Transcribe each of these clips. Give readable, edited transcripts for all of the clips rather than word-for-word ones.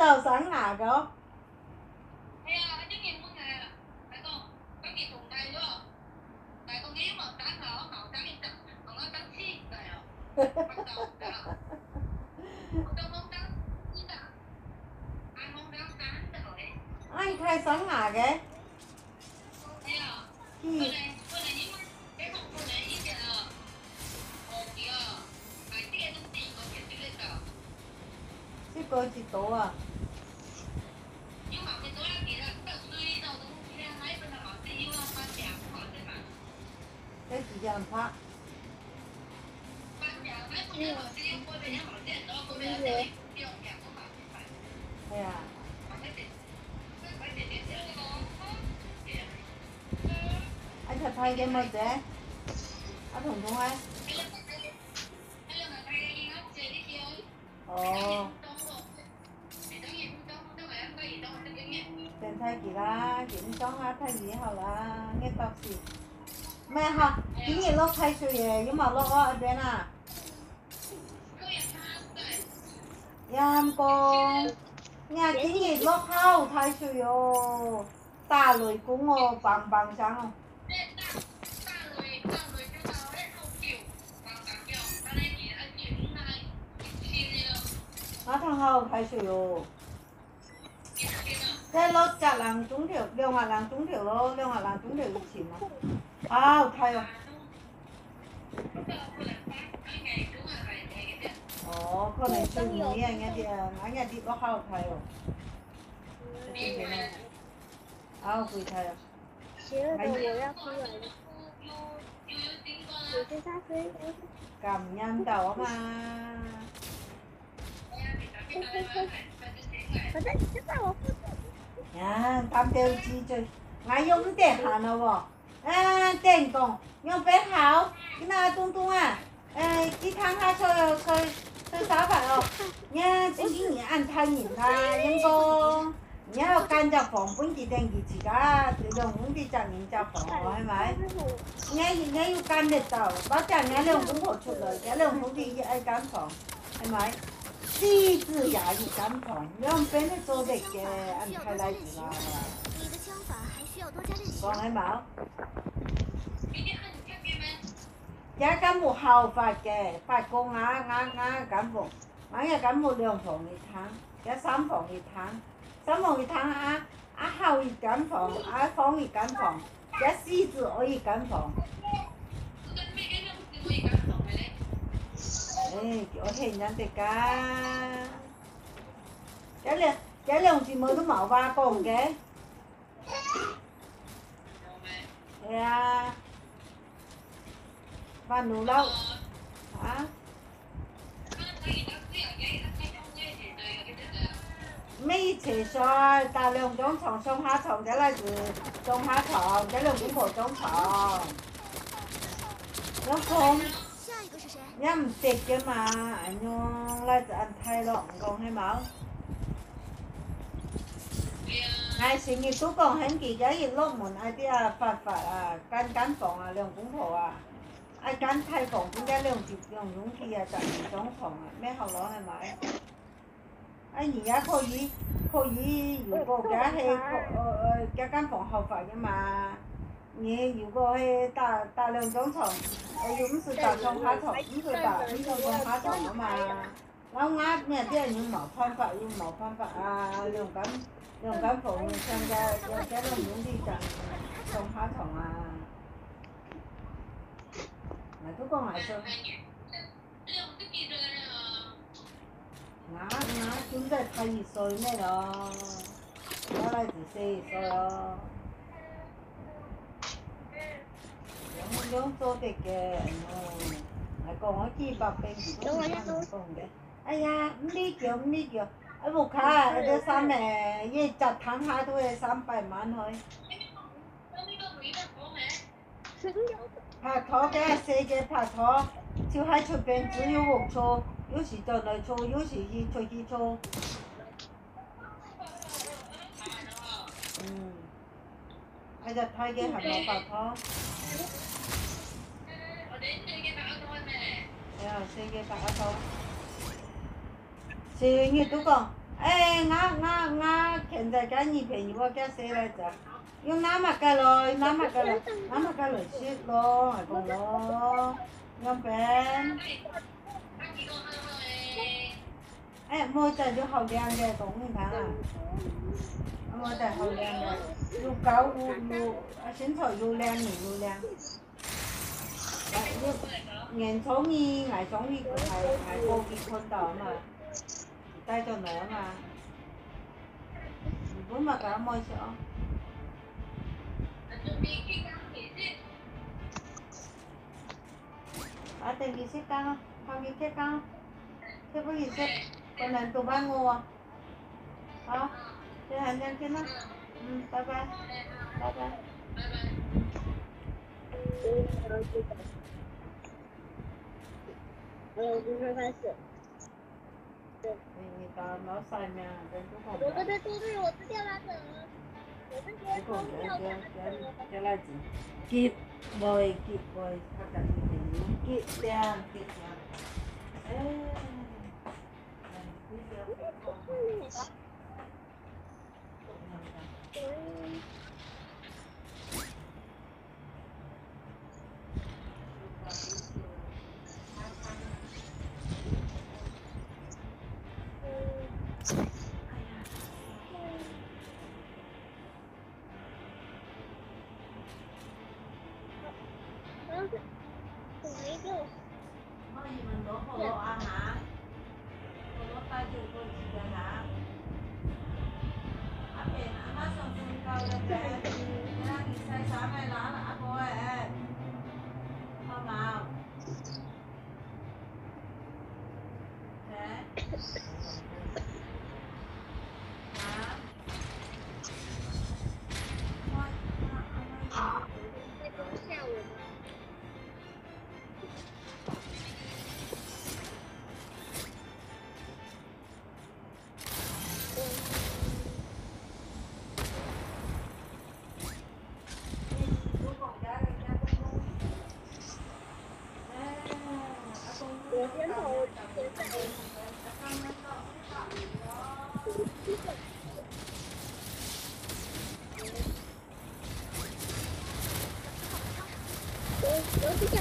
tàu sáng hả có? Hay là cái gì muốn nè, tại con cái gì thùng đây nữa, tại con nghĩ mà trắng họ trắng yên trắng, còn nó trắng xi này à, bắt đầu đã, không không trắng, như ta, anh không trắng rồi, Anh khai sáng hả cái? hay à, Thì cái này những cái không cái này những cái kìa, cái thông tin có cái lên đó, chứ cô chị tổ à? nhưng mà cái tối thì là tự suy đâu cũng nghe thấy bên họ tự yêu họ chả họ thế mà. Cái chị làm phát. Thế à? Anh thật thay cái mật đấy. Anh thùng thùng ấy. Ồ. Tên thay chị là chị trong hát thay gì hả là nghe tóc gì. Mẹ hả? Chính là lúc thay sự gì nhưng mà lúc ở bên à? Em cô nhà chính là lúc hao thay sự yo. Ta lùi cũng ngô bằng bằng sáng không? Nó thằng hao thay sự yo. Thế lúc chả làm trúng thiểu, điều mà làm trúng thiểu đâu, điều mà làm trúng thiểu chỉ mà. À, thay rồi. Ồ, con này chưa nghĩ anh ấy đi có hao thay rồi. À, quỳ thay rồi. Cầm nhăn đầu mà. Nha, tam tiêu chi chơi. Ngay dùng tiền hà nào bỏ. À, tiền công. Nhưng bé hảo. Cái nào tung tung à. Cái thang ha chơi sao phải không? Nha, chính cái ăn thay nhìn ta. Nhưng cô. Nhớ can cho phòng vẫn chỉ đăng ký chỉ cả. Tự động cũng đi chẳng nhìn cho phòng hay mấy. Nghe yêu can được tàu. Bác chẳng nghe lượng cũng hỗ trợ lời. Cái lượng cũng đi ai can phòng. Hay mấy. 细致牙医干房，让别人做这个安排来治啦。讲起冇？而家冇效法嘅，法國感冒，嘅感冒2房一湯，而3房一湯，3房一湯後一間房，房一間房，而細致我一間房。我聽人哋講，這兩姊妹都冇話講嘅，係啊，飯爐撈嚇，mấy chế xoay, ta lượng trong phòng sông hạ phòng, cái là trong hạ phòng, cái lượng cũng có trong phòng, đúng không? Nhắm tiệt chứ mà anh là anh thay lộn còn hay máu ngày sinh nhật tú còn hẹn kỳ giá gì lúc muốn ai đi phạt cán phòng lượng cũng khổ ai cán thay phòng cũng giá lượng chụp lượng đúng khi chẳng trong phòng mấy hậu đó hay mà anh nhìn giá khô gì dù cô giá hay cái cán phòng hậu phải nhưng mà nhé dù cô hay ta lượng trong phòng dùng sự tạo trong phá thổ, những sự tạo trong phá thổ mà nó ngát nè, thế là những mẫu phân phạ, những mẫu phân phạ lượng cán phổ xem ra cái là những đi chẳng trong phá thổ mà cứ con lại sao ngá chúng ta thay gì rồi này đó nó lại chỉ xây rồi đó giống tôi thì kìa còn ở chi bọc bên gì cũng còn đấy ai da đi kiểu ở một khá ở xăm này như chặt tháng 2 thôi xăm 7 màn thôi phạt thó cái xe cái phạt thó chứ hai chỗ bên chỉ có 1 chỗ有時就嚟做，有時隨意做ai da thay cái hạt màu phạt thó xe cái phạt thó xe như tú con 哎，我现在给你便宜，我给谁来着？用哪么改咯？哪么改咯？哪么改了些咯？还讲咯，用边？哎，冇在就好凉的，懂你看啊？冇在好凉的，又高又身材又靓又靓。年中醫捱中醫係高結婚到嘛，帶咗嚟啊嘛，原本咪咁冇食哦。啊，定幾時間啊？後幾日間？這不幾時？個人做班我啊？好，再見再見啦。拜拜，拜拜。 就是开始。 你到老細命，跟住講。 我跟他都對，我是掉拉的。我是接空掉的。 叫來錢，結未結未，他講你結兩結兩，可以問到好多阿媽，好多帶住過去嘅嚇。阿平阿媽上次教嘅嘅，你睇你細衫咪攞啦，阿哥誒，好冇？ 我先跑，我这个。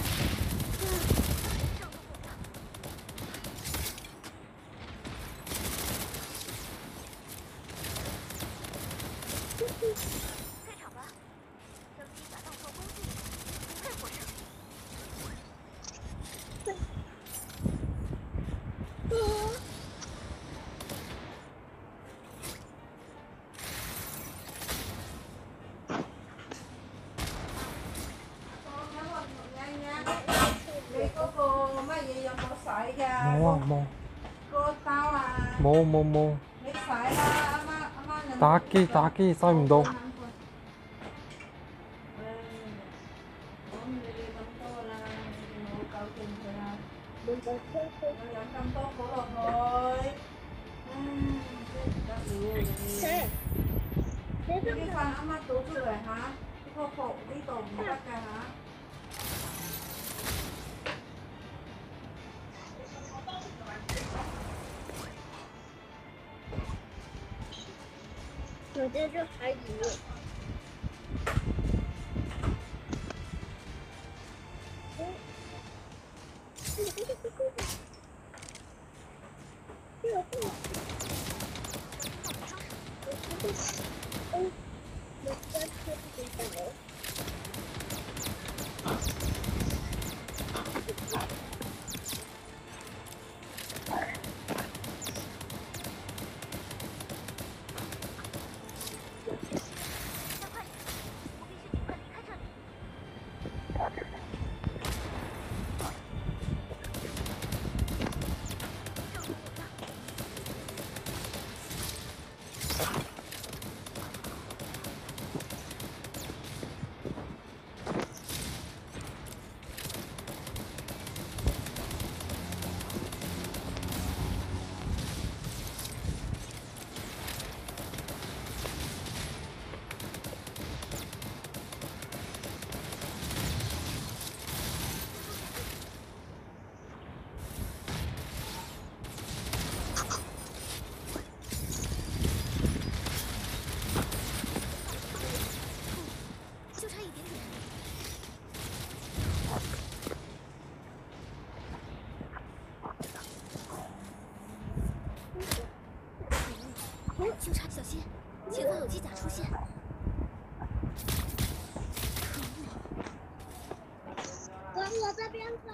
开场吧，升级甲动作工具，不配获胜。 冇個刀啊！ 冇， 你洗啦，阿媽。 打機洗唔到。 講你哋咁多啦，你冇搞掂佢啦。我有咁多火落去，真唔得了你。呢塊啱啱倒出嚟嚇，呢個殼呢度唔得㗎嚇。 首先是海底。 这边走。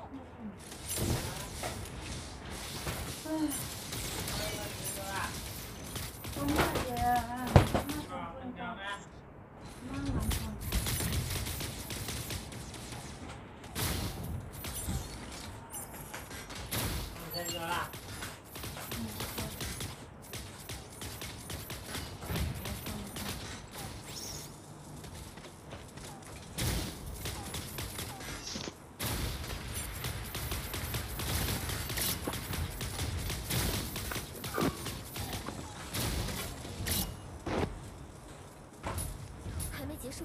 做乜嘢啊？ 睡着啦。 还没结束。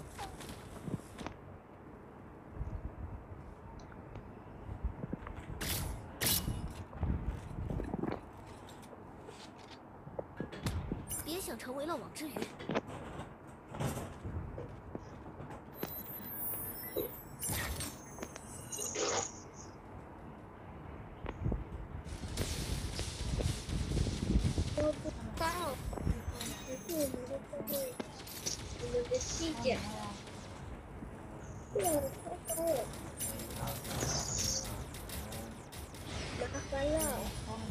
别想成为了网之鱼。 我不知道，可是我们的这个，我们的细节，对，我看到了，麻烦了，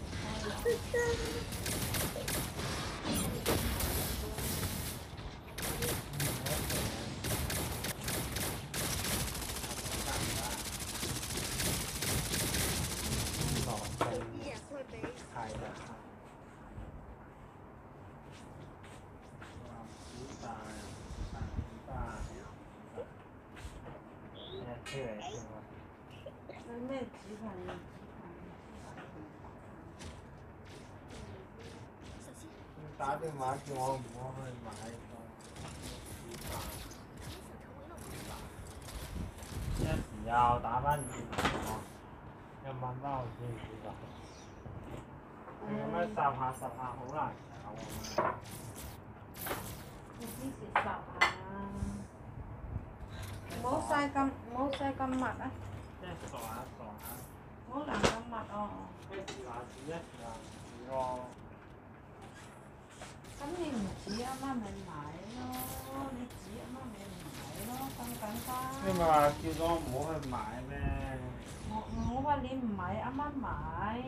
也会没。 开的。 咩紙盤？ 小心， 打電話叫我唔好去買個别想成为了网之鱼。 一時又打翻轉頭，又問翻我知唔知道？你咁樣十下好難搞啊！ 你幾時十啊？唔好曬咁密啊！ 即係傻下， 唔好淋咁密哦。 一時話事一時話事咯。 咁你唔止啊媽咪買咯，你止啊媽咪買咯，咁簡單。 你咪話叫咗我唔好去買咩？ 我話你唔買，阿媽買。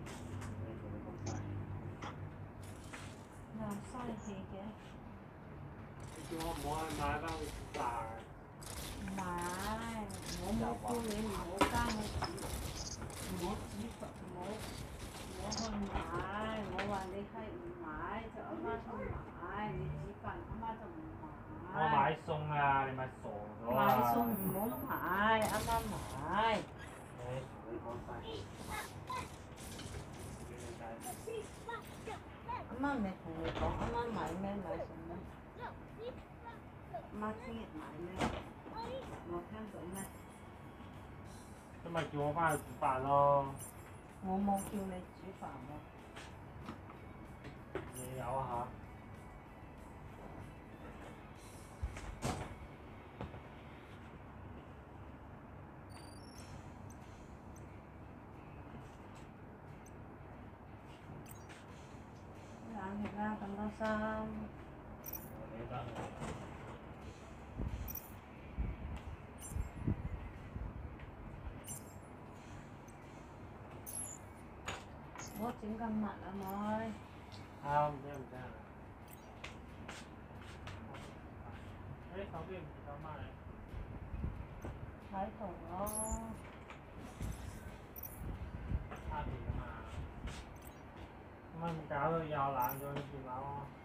又嘥氣嘅。 你叫我唔好去買翻去炸。 買，我冇叫你唔好加我紙，唔好紙罰，唔好去買。我話你係唔買就阿媽去買，你紙罰阿媽就唔買。 我買餸啊！你咪傻咗啊！ 買餸唔好買，阿媽買。 你講晒。 阿媽咪同你講，阿媽買咩買餸咩？阿媽聽日買咩？我聽到咩？ 咁咪叫我翻去煮飯咯。 我冇叫你煮飯喎。 你有啊冷血啦，咁多衫。 你得。 唔好整咁密啊妹。 啱，唔聽啊？手機唔夠嗎你？ 喺度咯。 差電啊嘛。咁咪搞到又爛咗啲電話咯〜